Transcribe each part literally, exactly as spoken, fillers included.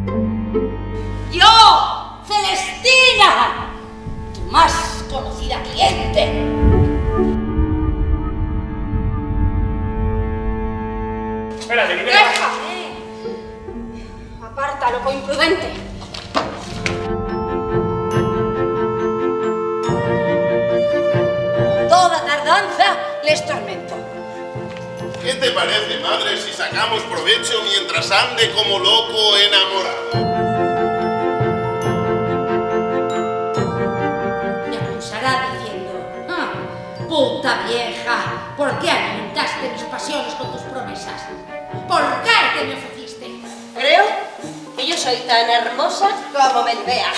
Yo, Celestina, tu más conocida cliente. Espérate, que te... ¡Déjame! Aparta, loco imprudente. Toda tardanza les tormento. ¿Qué te parece, madre, si sacamos provecho mientras ande como loco enamorado? Me acusará diciendo: ah, puta vieja, ¿por qué alimentaste mis pasiones con tus promesas? ¿Por qué te me ofreciste? Creo que yo soy tan hermosa como me veas.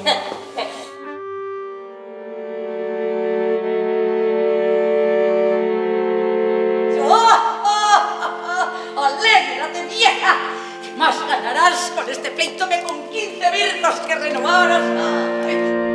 ¡Alégrate, vieja! Más ganarás con este pleito que con quince virgos que renovaras.